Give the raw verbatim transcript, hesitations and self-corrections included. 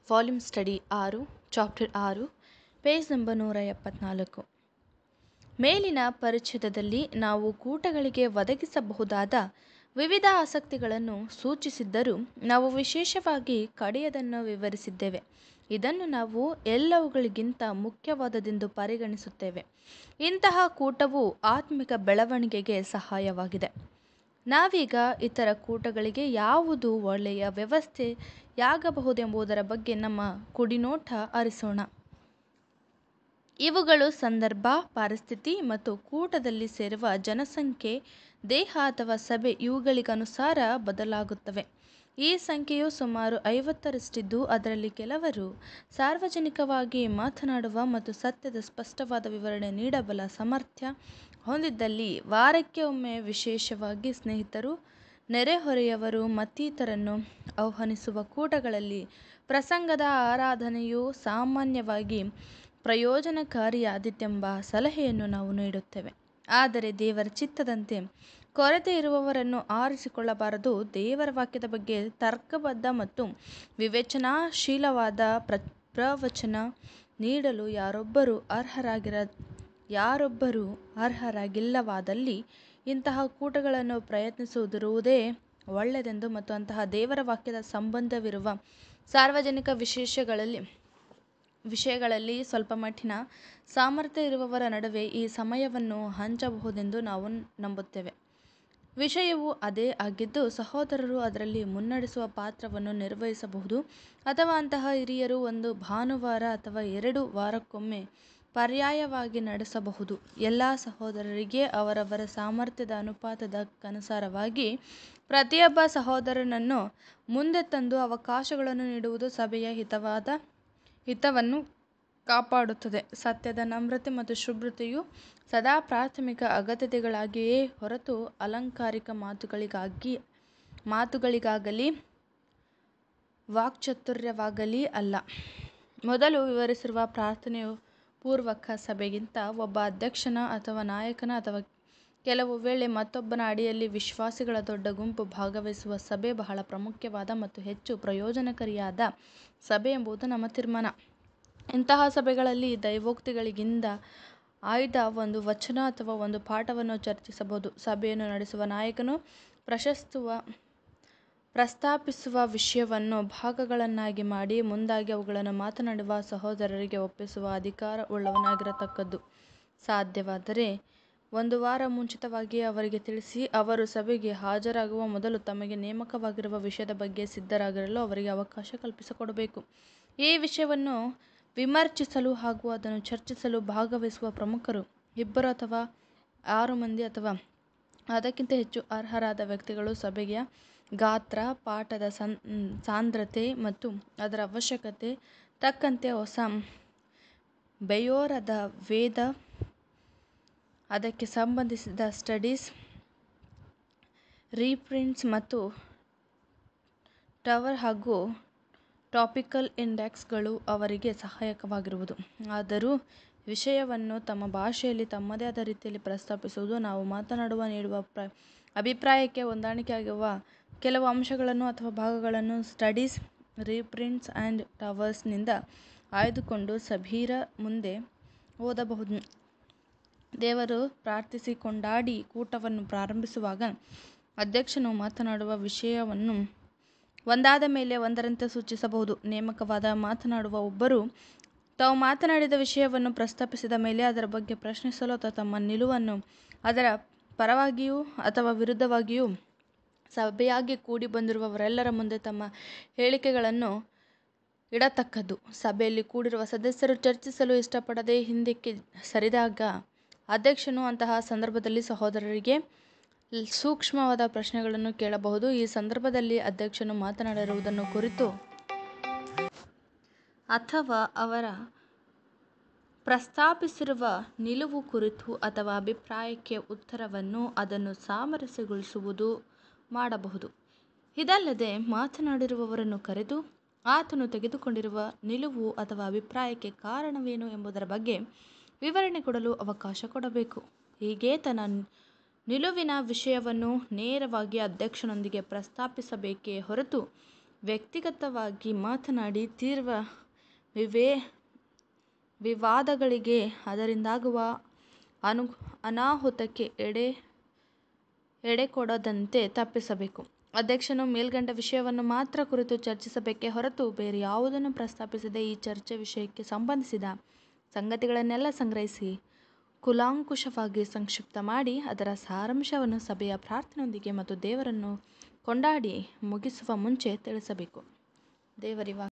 Volume study ಆರು, chapter ಆರು, page number ನೂರ ಎಪ್ಪತ್ನಾಲ್ಕು. ಮೇಲಿನ ಪರಿಚ್ಛೇದದಲ್ಲಿ ನಾವು ಕೂಟಗಳಿಗೆ ಒದಗಿಸಬಹುದಾದ ವಿವಿಧ ಆಸಕ್ತಿಗಳನ್ನು ಸೂಚಿಸಿದ್ದರೂ ನಾವು ವಿಶೇಷವಾಗಿ ಕಡೆಯದನ್ನು ವಿವರಿಸಿದ್ದೇವೆ. ಇದನ್ನು ನಾವು ಎಲ್ಲವುಗಳಿಗಿಂತ ಮುಖ್ಯವಾದದೆಂದು ಪರಿಗಣಿಸುತ್ತೇವೆ. ಇಂತಹ ಕೂಟವು ಆತ್ಮಿಕ ಬೆಳವಣಿಗೆಗೆ ಸಹಾಯವಾಗಿದೆ. ನಾವೀಗ ಇತರ ಕೂಟಗಳಿಗೆ ಯಾವುದು ಒಳ್ಳೆಯ ವ್ಯವಸ್ಥೆಯಾಗಬಹುದೆಂಬುದರ ಬಗ್ಗೆ ನಮ್ಮ ಕುಡಿನೋಟ ಹರಿಸೋಣ. ಇವುಗಳು ಸಂದರ್ಭ, ಪರಿಸ್ಥಿತಿ ಮತ್ತು ಕೂಟದಲ್ಲಿ ಸೇರುವ ಜನಸಂಖ್ಯೆ, ದೇಹ ಅಥವಾ ಸಭೆ ಇವುಗಳಿಗನುಸಾರ ಬದಲಾಗುತ್ತವೆ. ಈ ಸಂಖ್ಯೆಯು ಸುಮಾರು ಐವತ್ತರಷ್ಟಿದ್ದು ಅದರಲ್ಲಿ ಕೆಲವರು ಸಾರ್ವಜನಿಕವಾಗಿ ಮಾತನಾಡುವ ಮತ್ತು ಸತ್ಯದ ಸ್ಪಷ್ಟವಾದ ವಿವರಣೆ ನೀಡಬಲ್ಲ ಸಾಮರ್ಥ್ಯ ಹೊಂದಿದ್ದಲ್ಲಿ ವಾರಕ್ಕೆ ಒಮ್ಮೆ ವಿಶೇಷವಾಗಿ ಸ್ನೇಹಿತರು, ನೆರೆಹೊರೆಯವರು ಮತ್ತಿತರರನ್ನು ಆಹ್ವಾನಿಸುವ ಕೂಟಗಳಲ್ಲಿ ಪ್ರಸಂಗದ ಆರಾಧನೆಯು ಸಾಮಾನ್ಯವಾಗಿ ಪ್ರಯೋಜನಕಾರಿಯಾದೀತೆಂಬ ಸಲಹೆಯನ್ನು ನಾವು ನೀಡುತ್ತೇವೆ. ಆದರೆ ದೇವರ ಚಿತ್ತದಂತೆ ಕೊರತೆ ಇರುವವರನ್ನು ಆರಿಸಿಕೊಳ್ಳಬಾರದು. ದೇವರ ವಾಕ್ಯದ ಬಗ್ಗೆ ತರ್ಕಬದ್ಧ ಮತ್ತು ವಿವೇಚನಾಶೀಲವಾದ ಪ್ರ ಪ್ರವಚನ ನೀಡಲು ಯಾರೊಬ್ಬರೂ ಅರ್ಹರಾಗಿರ ಯಾರೊಬ್ಬರೂ ಅರ್ಹರಾಗಿಲ್ಲವಾದಲ್ಲಿ ಇಂತಹ ಕೂಟಗಳನ್ನು ಪ್ರಯತ್ನಿಸದಿರುವುದೇ ಒಳ್ಳೆಯದೆಂದು ಮತ್ತು ಅಂತಹ ದೇವರ ವಾಕ್ಯದ ಸಂಬಂಧವಿರುವ ಸಾರ್ವಜನಿಕ ವಿಶೇಷಗಳಲ್ಲಿ ವಿಷಯಗಳಲ್ಲಿ ಸ್ವಲ್ಪ ಮಟ್ಟಿನ ಸಾಮರ್ಥ್ಯ ಇರುವವರ ನಡುವೆ ಈ ಸಮಯವನ್ನು ಹಂಚಬಹುದೆಂದು ನಾವು ನಂಬುತ್ತೇವೆ. ವಿಷಯವು ಅದೇ ಆಗಿದ್ದು ಸಹೋದರರು ಅದರಲ್ಲಿ ಮುನ್ನಡೆಸುವ ಪಾತ್ರವನ್ನು ನಿರ್ವಹಿಸಬಹುದು ಅಥವಾ ಅಂತಹ ಹಿರಿಯರು ಒಂದು ಭಾನುವಾರ ಅಥವಾ ಎರಡು ವಾರಕ್ಕೊಮ್ಮೆ ಪರ್ಯಾಯವಾಗಿ ನಡೆಸಬಹುದು. ಎಲ್ಲ ಸಹೋದರರಿಗೆ ಅವರವರ ಸಾಮರ್ಥ್ಯದ ಅನುಪಾತಕ್ಕನುಸಾರವಾಗಿ ಪ್ರತಿಯೊಬ್ಬ ಸಹೋದರನನ್ನು ಮುಂದೆ ತಂದು ಅವಕಾಶಗಳನ್ನು ನೀಡುವುದು ಸಭೆಯ ಹಿತವಾದ ಹಿತವನ್ನು ಕಾಪಾಡುತ್ತದೆ. ಸತ್ಯದ ನಮ್ರತೆ ಮತ್ತು ಶುಭ್ರತೆಯು ಸದಾ ಪ್ರಾಥಮಿಕ ಅಗತ್ಯತೆಗಳಾಗಿಯೇ ಹೊರತು ಅಲಂಕಾರಿಕ ಮಾತುಗಳಿಗಾಗಿ ಮಾತುಗಳಿಗಾಗಲಿ ವಾಕ್ಚಾತುರ್ಯವಾಗಲಿ ಅಲ್ಲ. ಮೊದಲು ವಿವರಿಸಿರುವ ಪ್ರಾರ್ಥನೆಯ ಪೂರ್ವಕ ಸಭೆಗಿಂತ ಒಬ್ಬ ಅಧ್ಯಕ್ಷನ ಅಥವಾ ನಾಯಕನ ಅಥವಾ ಕೆಲವು ವೇಳೆ ಮತ್ತೊಬ್ಬನ ಅಡಿಯಲ್ಲಿ ವಿಶ್ವಾಸಿಗಳ ದೊಡ್ಡ ಗುಂಪು ಭಾಗವಹಿಸುವ ಸಭೆ ಬಹಳ ಪ್ರಾಮುಖ್ಯವಾದ ಮತ್ತು ಹೆಚ್ಚು ಪ್ರಯೋಜನಕಾರಿಯಾದ ಸಭೆ ಎಂಬುದು ನಮ್ಮ ತೀರ್ಮಾನ. ಇಂತಹ ಸಭೆಗಳಲ್ಲಿ ದೈವೋಕ್ತಿಗಳಿಂದ ಆಯ್ದ ಒಂದು ವಚನ ಅಥವಾ ಒಂದು ಪಾಠವನ್ನು ಚರ್ಚಿಸಬಹುದು. ಸಭೆಯನ್ನು ನಡೆಸುವ ನಾಯಕನು ಪ್ರಶಸ್ತುವ ಪ್ರಸ್ತಾಪಿಸುವ ವಿಷಯವನ್ನು ಭಾಗಗಳನ್ನಾಗಿ ಮಾಡಿ ಮುಂದಾಗಿ ಅವುಗಳನ್ನು ಮಾತನಾಡುವ ಸಹೋದರರಿಗೆ ಒಪ್ಪಿಸುವ ಅಧಿಕಾರ ಉಳ್ಳವನಾಗಿರತಕ್ಕದ್ದು. ಸಾಧ್ಯವಾದರೆ ಒಂದು ವಾರ ಮುಂಚಿತವಾಗಿ ಅವರಿಗೆ ತಿಳಿಸಿ, ಅವರು ಸಭೆಗೆ ಹಾಜರಾಗುವ ಮೊದಲು ತಮಗೆ ನೇಮಕವಾಗಿರುವ ವಿಷಯದ ಬಗ್ಗೆ ಸಿದ್ಧರಾಗಿರಲು ಅವರಿಗೆ ಅವಕಾಶ ಕಲ್ಪಿಸಿಕೊಡಬೇಕು. ಈ ವಿಷಯವನ್ನು ವಿಮರ್ಶಿಸಲು ಹಾಗೂ ಅದನ್ನು ಚರ್ಚಿಸಲು ಭಾಗವಹಿಸುವ ಪ್ರಮುಖರು ಇಬ್ಬರು ಅಥವಾ ಆರು ಮಂದಿ ಅಥವಾ ಅದಕ್ಕಿಂತ ಹೆಚ್ಚು ಅರ್ಹರಾದ ವ್ಯಕ್ತಿಗಳು. ಸಭೆಯ ಗಾತ್ರ, ಪಾಠದ ಸಾಂದ್ರತೆ ಮತ್ತು ಅದರ ಅವಶ್ಯಕತೆ ತಕ್ಕಂತೆ ಹೊಸ ಬೇಯೋರದ ವೇದ, ಅದಕ್ಕೆ ಸಂಬಂಧಿಸಿದ ಸ್ಟಡೀಸ್, ರೀಪ್ರಿಂಟ್ಸ್ ಮತ್ತು ಟವರ್ ಹಾಗೂ ಟಾಪಿಕಲ್ ಇಂಡೆಕ್ಸ್ಗಳು ಅವರಿಗೆ ಸಹಾಯಕವಾಗಿರುವುದು. ಆದರೂ ವಿಷಯವನ್ನು ತಮ್ಮ ಭಾಷೆಯಲ್ಲಿ ತಮ್ಮದೇ ಆದ ರೀತಿಯಲ್ಲಿ ಪ್ರಸ್ತಾಪಿಸುವುದು, ನಾವು ಮಾತನಾಡುವ ನೀಡುವ ಪ್ರ ಅಭಿಪ್ರಾಯಕ್ಕೆ ಹೊಂದಾಣಿಕೆಯಾಗುವ ಕೆಲವು ಅಂಶಗಳನ್ನು ಅಥವಾ ಭಾಗಗಳನ್ನು ಸ್ಟಡೀಸ್, ರೀಪ್ರಿಂಟ್ಸ್ ಆ್ಯಂಡ್ ಟವರ್ಸ್ನಿಂದ ಆಯ್ದುಕೊಂಡು ಸಭೆಯ ಮುಂದೆ ಓದಬಹುದು. ದೇವರು ಪ್ರಾರ್ಥಿಸಿ ಕೊಂಡಾಡಿ ಕೂಟವನ್ನು ಪ್ರಾರಂಭಿಸುವಾಗ ಅಧ್ಯಕ್ಷನು ಮಾತನಾಡುವ ವಿಷಯವನ್ನು ಒಂದಾದ ಮೇಲೆ ಒಂದರಂತೆ ಸೂಚಿಸಬಹುದು. ನೇಮಕವಾದ ಮಾತನಾಡುವ ಒಬ್ಬರು ತಾವು ಮಾತನಾಡಿದ ವಿಷಯವನ್ನು ಪ್ರಸ್ತಾಪಿಸಿದ ಮೇಲೆ ಅದರ ಬಗ್ಗೆ ಪ್ರಶ್ನಿಸಲು ಅಥವಾ ತಮ್ಮ ನಿಲುವನ್ನು ಅದರ ಪರವಾಗಿಯೂ ಅಥವಾ ವಿರುದ್ಧವಾಗಿಯೂ ಸಭೆಯಾಗಿ ಕೂಡಿ ಬಂದಿರುವವರೆಲ್ಲರ ಮುಂದೆ ತಮ್ಮ ಹೇಳಿಕೆಗಳನ್ನು ಇಡತಕ್ಕದ್ದು. ಸಭೆಯಲ್ಲಿ ಕೂಡಿರುವ ಸದಸ್ಯರು ಚರ್ಚಿಸಲು ಇಷ್ಟಪಡದೆ ಹಿಂದಕ್ಕೆ ಸರಿದಾಗ ಅಧ್ಯಕ್ಷನು ಅಂತಹ ಸಂದರ್ಭದಲ್ಲಿ ಸಹೋದರರಿಗೆ ಸೂಕ್ಷ್ಮವಾದ ಪ್ರಶ್ನೆಗಳನ್ನು ಕೇಳಬಹುದು. ಈ ಸಂದರ್ಭದಲ್ಲಿ ಅಧ್ಯಕ್ಷನು ಮಾತನಾಡಿರುವುದನ್ನು ಕುರಿತು ಅಥವಾ ಅವರ ಪ್ರಸ್ತಾಪಿಸಿರುವ ನಿಲುವು ಕುರಿತು ಅಥವಾ ಅಭಿಪ್ರಾಯಕ್ಕೆ ಉತ್ತರವನ್ನು ಅದನ್ನು ಸಾಮರಸ್ಯಗೊಳಿಸುವುದು ಮಾಡಬಹುದು. ಇದಲ್ಲದೆ ಮಾತನಾಡಿರುವವರನ್ನು ಕರೆದು ಆತನು ತೆಗೆದುಕೊಂಡಿರುವ ನಿಲುವು ಅಥವಾ ಅಭಿಪ್ರಾಯಕ್ಕೆ ಕಾರಣವೇನು ಎಂಬುದರ ಬಗ್ಗೆ ವಿವರಣೆ ಕೊಡಲು ಅವಕಾಶ ಕೊಡಬೇಕು. ಹೀಗೆ ತನ್ನ ನಿಲುವಿನ ವಿಷಯವನ್ನು ನೇರವಾಗಿ ಅಧ್ಯಕ್ಷನೊಂದಿಗೆ ಪ್ರಸ್ತಾಪಿಸಬೇಕೇ ಹೊರತು ವ್ಯಕ್ತಿಗತವಾಗಿ ಮಾತನಾಡಿ ತೀವ್ರ ವಿವೇ ವಿವಾದಗಳಿಗೆ ಅದರಿಂದಾಗುವ ಅನು ಅನಾಹುತಕ್ಕೆ ಎಡೆ ಎಡೆಕೊಡದಂತೆ ತಪ್ಪಿಸಬೇಕು. ಅಧ್ಯಕ್ಷನು ಮೇಲ್ಕಂಡ ವಿಷಯವನ್ನು ಮಾತ್ರ ಕುರಿತು ಚರ್ಚಿಸಬೇಕೇ ಹೊರತು ಬೇರೆ ಯಾವುದನ್ನೂ ಪ್ರಸ್ತಾಪಿಸದೆ ಈ ಚರ್ಚೆ ವಿಷಯಕ್ಕೆ ಸಂಬಂಧಿಸಿದ ಸಂಗತಿಗಳನ್ನೆಲ್ಲ ಸಂಗ್ರಹಿಸಿ ಕೂಲಂಕುಷವಾಗಿ ಸಂಕ್ಷಿಪ್ತ ಮಾಡಿ ಅದರ ಸಾರಾಂಶವನ್ನು ಸಭೆಯ ಪ್ರಾರ್ಥನೆಯೊಂದಿಗೆ ಮತ್ತು ದೇವರನ್ನು ಕೊಂಡಾಡಿ ಮುಗಿಸುವ ಮುಂಚೆ ತಿಳಿಸಬೇಕು. ದೇವರ ವಾಕ್ಯ.